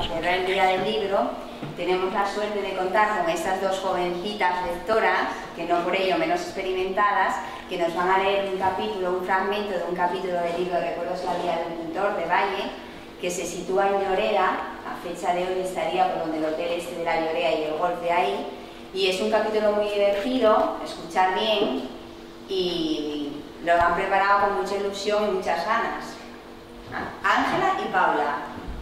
para celebrar el Día del Libro, tenemos la suerte de contar con estas dos jovencitas lectoras, que no por ello menos experimentadas, que nos van a leer un capítulo, un fragmento de un capítulo del libro Recuerdos la vida de un pintor de Valle, que se sitúa en Lloreda. A fecha de hoy estaría por donde el hotel este de la Lloreda y el golf de ahí, y es un capítulo muy divertido, escuchar bien, y lo han preparado con mucha ilusión y muchas ganas. Ángela y Paula.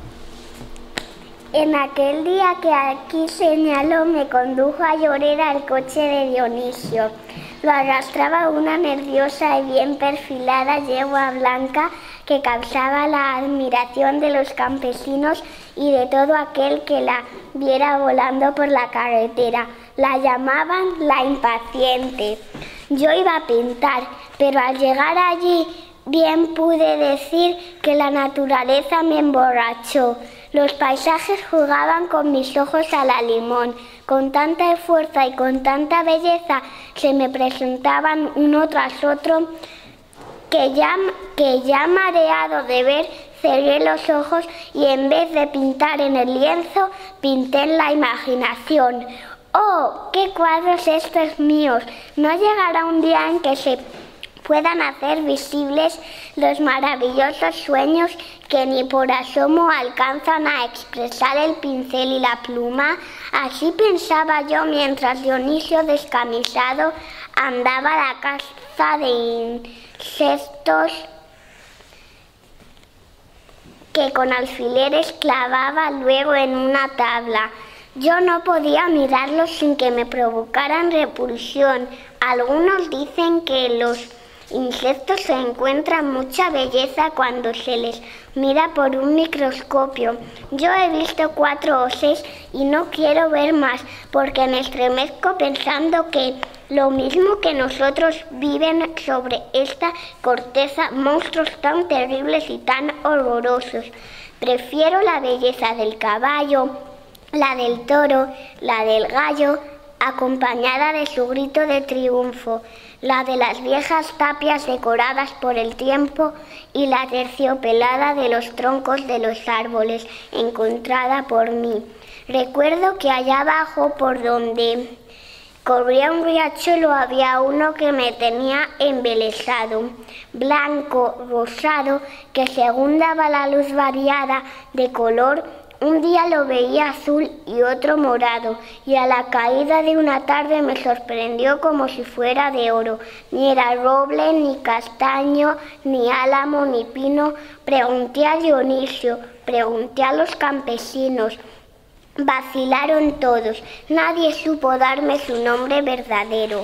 En aquel día que aquí señaló, me condujo a Lloreda el coche de Dionisio. Lo arrastraba una nerviosa y bien perfilada yegua blanca que causaba la admiración de los campesinos y de todo aquel que la viera volando por la carretera. La llamaban la impaciente. Yo iba a pintar, pero al llegar allí bien pude decir que la naturaleza me emborrachó. Los paisajes jugaban con mis ojos a la limón. Con tanta fuerza y con tanta belleza se me presentaban uno tras otro que ya mareado de ver, cerré los ojos y en vez de pintar en el lienzo, pinté en la imaginación. ¡Oh, qué cuadros estos míos! No llegará un día en que se puedan hacer visibles los maravillosos sueños que ni por asomo alcanzan a expresar el pincel y la pluma. Así pensaba yo mientras Dionisio, descamisado, andaba a la caza de insectos que con alfileres clavaba luego en una tabla. Yo no podía mirarlos sin que me provocaran repulsión. Algunos dicen que los insectos se encuentran mucha belleza cuando se les mira por un microscopio. Yo he visto 4 o 6 y no quiero ver más, porque me estremezco pensando que lo mismo que nosotros viven sobre esta corteza monstruos tan terribles y tan horrorosos. Prefiero la belleza del caballo, la del toro, la del gallo, acompañada de su grito de triunfo, la de las viejas tapias decoradas por el tiempo y la terciopelada de los troncos de los árboles, encontrada por mí. Recuerdo que allá abajo, por donde corría un riachuelo, había uno que me tenía embelesado, blanco, rosado, que según daba la luz variada de color, un día lo veía azul y otro morado, y a la caída de una tarde me sorprendió como si fuera de oro. Ni era roble, ni castaño, ni álamo, ni pino. Pregunté a Dionisio, pregunté a los campesinos. Vacilaron todos, nadie supo darme su nombre verdadero.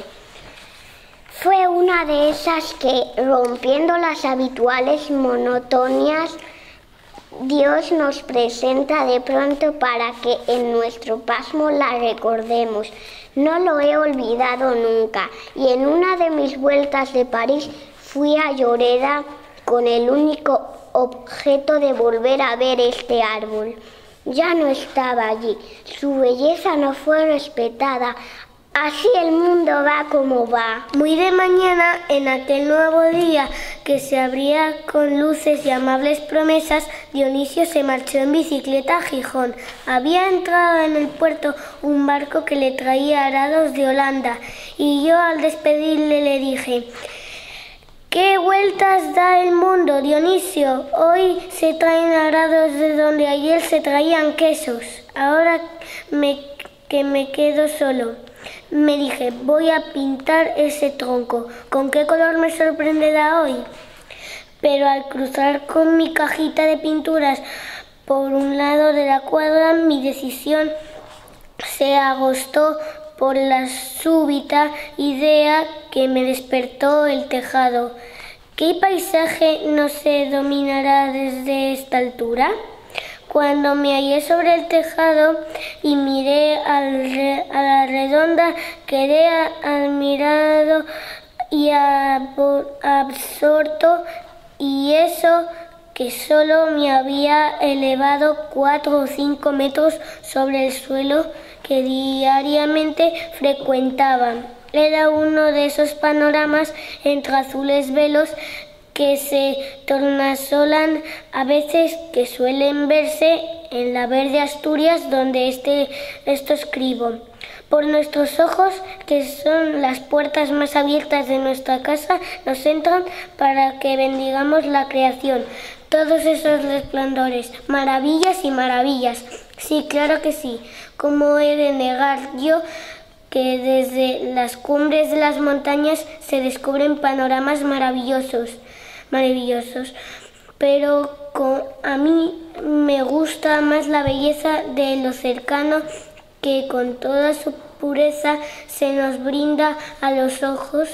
Fue una de esas que, rompiendo las habituales monotonías, Dios nos presenta de pronto para que en nuestro pasmo la recordemos. No lo he olvidado nunca, y en una de mis vueltas de París fui a Lloreda con el único objeto de volver a ver este árbol. Ya no estaba allí, su belleza no fue respetada. Así el mundo va como va. Muy de mañana, en aquel nuevo día que se abría con luces y amables promesas, Dionisio se marchó en bicicleta a Gijón. Había entrado en el puerto un barco que le traía arados de Holanda, y yo al despedirle le dije: ¿qué vueltas da el mundo, Dionisio? Hoy se traen arados de donde ayer se traían quesos. Ahora que me quedo solo, me dije, voy a pintar ese tronco. ¿Con qué color me sorprenderá hoy? Pero al cruzar con mi cajita de pinturas por un lado de la cuadra, mi decisión se agostó por la súbita idea que me despertó el tejado. ¿Qué paisaje no se dominará desde esta altura? Cuando me hallé sobre el tejado y miré a la redonda, quedé admirado y absorto, y eso que solo me había elevado 4 o 5 metros sobre el suelo que diariamente frecuentaba. Era uno de esos panoramas entre azules velos que se tornasolan a veces, que suelen verse en la verde Asturias, donde esto escribo. Por nuestros ojos, que son las puertas más abiertas de nuestra casa, nos entran para que bendigamos la creación. Todos esos resplandores, maravillas y maravillas. Sí, claro que sí. ¿Cómo he de negar yo que desde las cumbres de las montañas se descubren panoramas maravillosos? Pero a mí me gusta más la belleza de lo cercano, que con toda su pureza se nos brinda a los ojos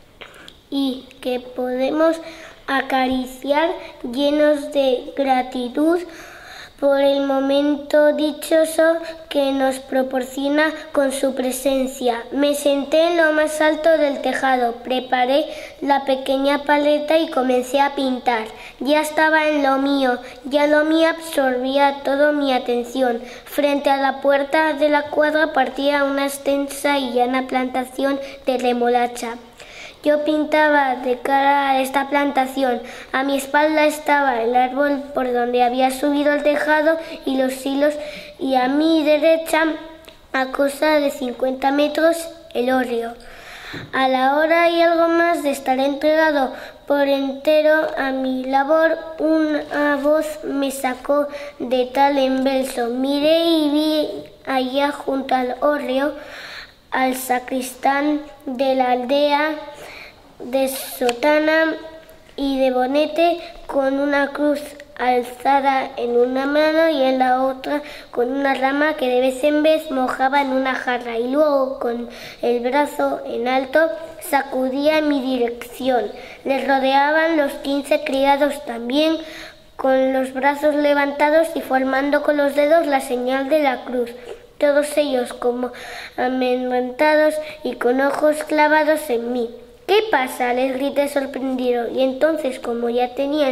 y que podemos acariciar llenos de gratitud por el momento dichoso que nos proporciona con su presencia. Me senté en lo más alto del tejado, preparé la pequeña paleta y comencé a pintar. Ya estaba en lo mío, ya lo mío absorbía toda mi atención. Frente a la puerta de la cuadra partía una extensa y llana plantación de remolacha. Yo pintaba de cara a esta plantación. A mi espalda estaba el árbol por donde había subido el tejado y los hilos, y a mi derecha, a cosa de 50 metros, el hórreo. A la hora y algo más de estar entregado por entero a mi labor, una voz me sacó de tal embelso. Miré y vi allá junto al hórreo al sacristán de la aldea, de sotana y de bonete, con una cruz alzada en una mano y en la otra con una rama que de vez en vez mojaba en una jarra, y luego con el brazo en alto sacudía en mi dirección. Le rodeaban los 15 criados también, con los brazos levantados y formando con los dedos la señal de la cruz. Todos ellos como amedrentados y con ojos clavados en mí. ¿Qué pasa?, les grité sorprendido, y entonces, como ya tenía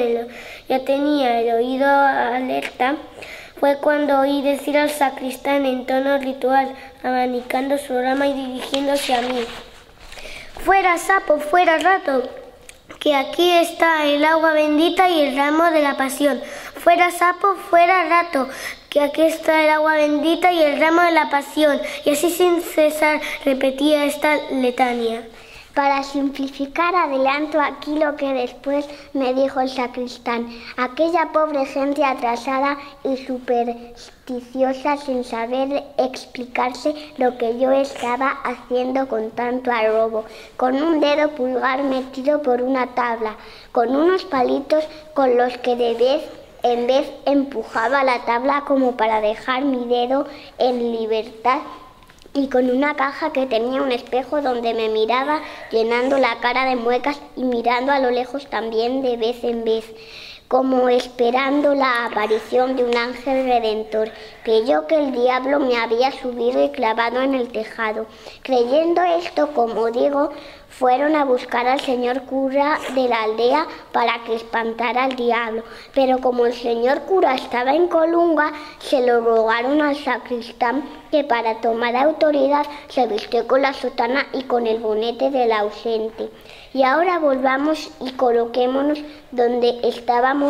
el oído alerta, fue cuando oí decir al sacristán en tono ritual, abanicando su rama y dirigiéndose a mí: «Fuera, sapo, fuera, rato, que aquí está el agua bendita y el ramo de la pasión. Fuera, sapo, fuera, rato, que aquí está el agua bendita y el ramo de la pasión». Y así sin cesar repetía esta letanía. Para simplificar, adelanto aquí lo que después me dijo el sacristán. Aquella pobre gente atrasada y supersticiosa, sin saber explicarse lo que yo estaba haciendo con tanto arrobo, con un dedo pulgar metido por una tabla, con unos palitos con los que de vez en vez empujaba la tabla como para dejar mi dedo en libertad, y con una caja que tenía un espejo donde me miraba, llenando la cara de muecas y mirando a lo lejos también de vez en vez, como esperando la aparición de un ángel redentor. Creyó que el diablo me había subido y clavado en el tejado. Creyendo esto, como digo, fueron a buscar al señor cura de la aldea para que espantara al diablo, pero como el señor cura estaba en Colunga, se lo rogaron al sacristán, que para tomar autoridad se vistió con la sotana y con el bonete del ausente. Y ahora volvamos y coloquémonos donde estábamos,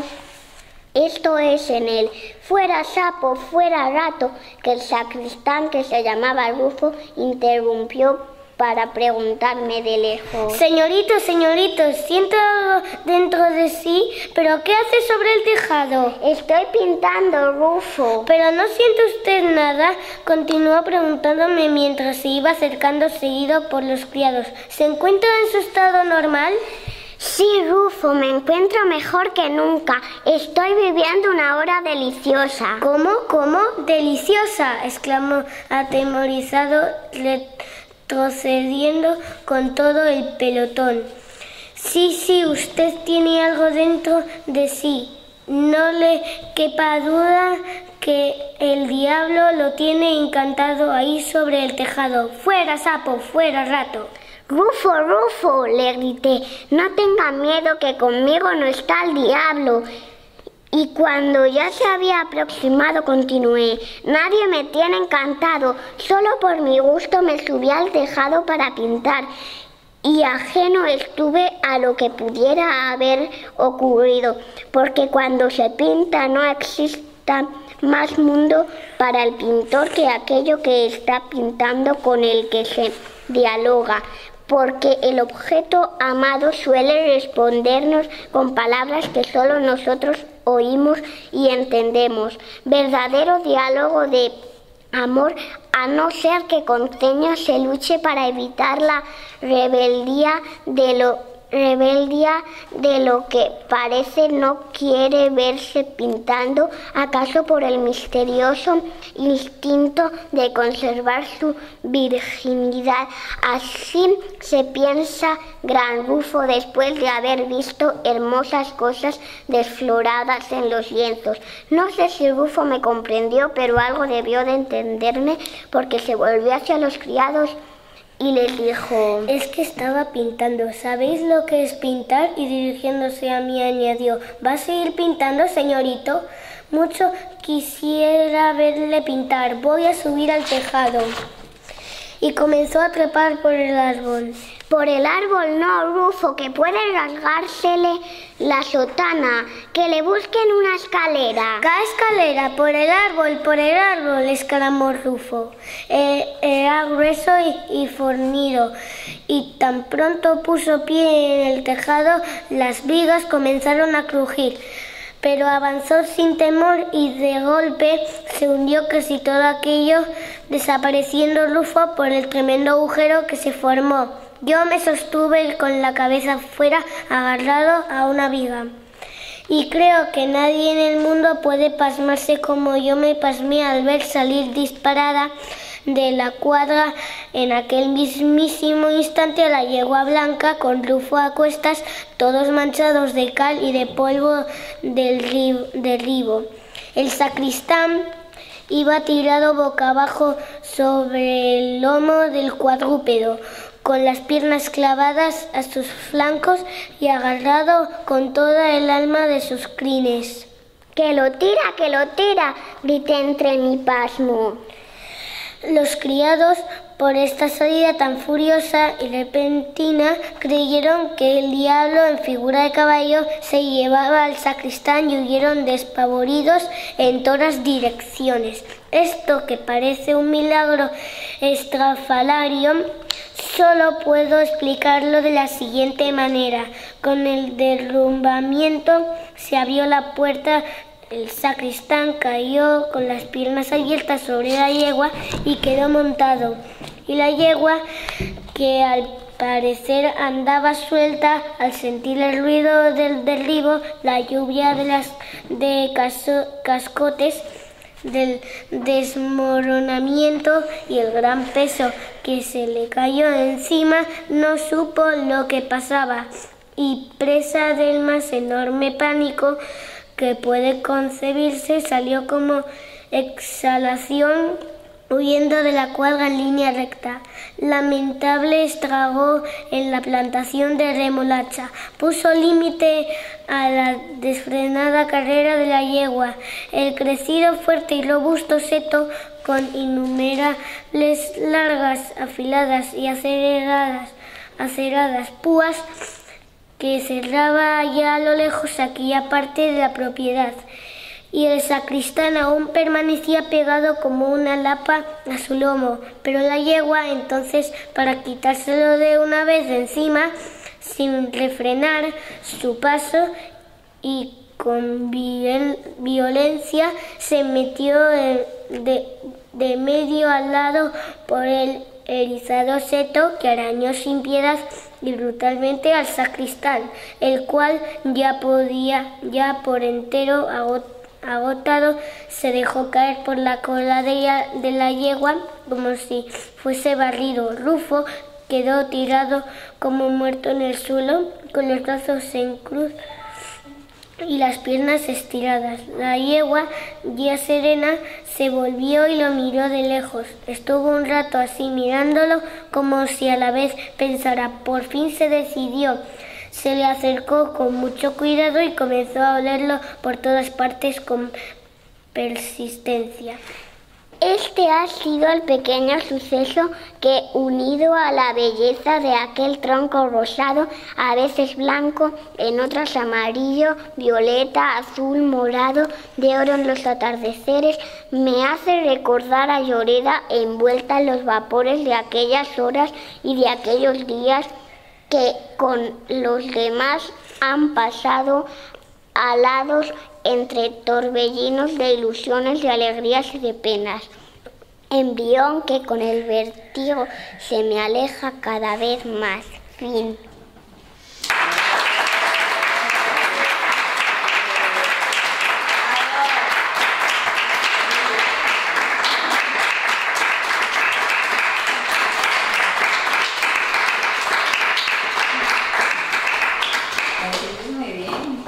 esto es, en él. Fuera, sapo, fuera, rato, que el sacristán, que se llamaba Rufo, interrumpió para preguntarme de lejos: «Señorito, señorito, siento algo dentro de sí, pero ¿qué hace sobre el tejado?». «Estoy pintando, Rufo». «¿Pero no siente usted nada?», continuó preguntándome mientras se iba acercando seguido por los criados. «¿Se encuentra en su estado normal?». «Sí, Rufo, me encuentro mejor que nunca. Estoy viviendo una hora deliciosa». «¿Cómo? ¿Cómo? ¿Deliciosa?», exclamó atemorizado, retrocediendo con todo el pelotón. Sí, usted tiene algo dentro de sí. No le quepa duda que el diablo lo tiene encantado ahí sobre el tejado. Fuera, sapo, fuera, rato». «Rufo, Rufo», le grité, «no tenga miedo, que conmigo no está el diablo». Y cuando ya se había aproximado, continué: «Nadie me tiene encantado, solo por mi gusto me subí al tejado para pintar, y ajeno estuve a lo que pudiera haber ocurrido, porque cuando se pinta no existen más mundo para el pintor que aquello que está pintando con el que se dialoga, porque el objeto amado suele respondernos con palabras que solo nosotros oímos y entendemos. Verdadero diálogo de amor, a no ser que con ceños se luche para evitar la rebeldía de lo que parece no quiere verse pintando, acaso por el misterioso instinto de conservar su virginidad. Así se piensa gran Rufo después de haber visto hermosas cosas desfloradas en los lienzos. No sé si Rufo me comprendió, pero algo debió de entenderme, porque se volvió hacia los criados y les dijo: es que estaba pintando. ¿Sabéis lo que es pintar? Y dirigiéndose a mí añadió: ¿va a seguir pintando, señorito? Mucho quisiera verle pintar. Voy a subir al tejado. Y comenzó a trepar por el árbol. Por el árbol no, Rufo, que puede rasgársele la sotana. Que le busquen una escalera. ¿Qué escalera? Por el árbol, exclamó Rufo. Era grueso y fornido, y tan pronto puso pie en el tejado, las vigas comenzaron a crujir. Pero avanzó sin temor y de golpe se hundió casi todo aquello, desapareciendo Rufo por el tremendo agujero que se formó. Yo me sostuve con la cabeza fuera, agarrado a una viga. Y creo que nadie en el mundo puede pasmarse como yo me pasmé al ver salir disparada de la cuadra en aquel mismísimo instante a la yegua blanca, con Rufo a cuestas, todos manchados de cal y de polvo del derribo. El sacristán iba tirado boca abajo sobre el lomo del cuadrúpedo, con las piernas clavadas a sus flancos y agarrado con toda el alma de sus crines. ¡Que lo tira! Grité entre mi pasmo. Los criados, por esta salida tan furiosa y repentina, creyeron que el diablo en figura de caballo se llevaba al sacristán y huyeron despavoridos en todas direcciones. Esto, que parece un milagro estrafalario, solo puedo explicarlo de la siguiente manera. Con el derrumbamiento se abrió la puerta. El sacristán cayó con las piernas abiertas sobre la yegua y quedó montado. Y la yegua, que al parecer andaba suelta, al sentir el ruido del derribo, la lluvia de cascotes, del desmoronamiento y el gran peso que se le cayó encima, no supo lo que pasaba, y presa del más enorme pánico que puede concebirse, salió como exhalación huyendo de la cuadra en línea recta. Lamentable estrago en la plantación de remolacha. Puso límite a la desfrenada carrera de la yegua. El crecido, fuerte y robusto seto, con innumerables largas, afiladas y aceradas púas, que cerraba allá a lo lejos aquella parte de la propiedad, y el sacristán aún permanecía pegado como una lapa a su lomo. Pero la yegua entonces, para quitárselo de una vez de encima, sin refrenar su paso y con violencia, se metió de medio al lado por el erizado seto, que arañó sin piedad y brutalmente al sacristán, el cual ya por entero agotado, se dejó caer por la cola de la yegua como si fuese barrido. Rufo quedó tirado como muerto en el suelo, con los brazos en cruz y las piernas estiradas. La yegua, ya serena, se volvió y lo miró de lejos. Estuvo un rato así mirándolo, como si a la vez pensara. Por fin se decidió. Se le acercó con mucho cuidado y comenzó a olerlo por todas partes con persistencia. Este ha sido el pequeño suceso que, unido a la belleza de aquel tronco rosado, a veces blanco, en otras amarillo, violeta, azul, morado, de oro en los atardeceres, me hace recordar a Lloreda envuelta en los vapores de aquellas horas y de aquellos días que con los demás han pasado alados entre torbellinos de ilusiones, de alegrías y de penas. Embrión que con el vértigo se me aleja cada vez más. Fin. Muy bien.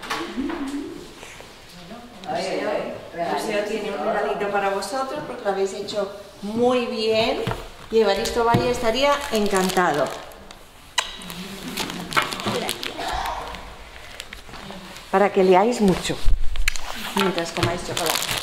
El museo tiene un regalito para vosotros porque lo habéis hecho muy bien y Evaristo Valle estaría encantado. Para que leáis mucho mientras comáis chocolate.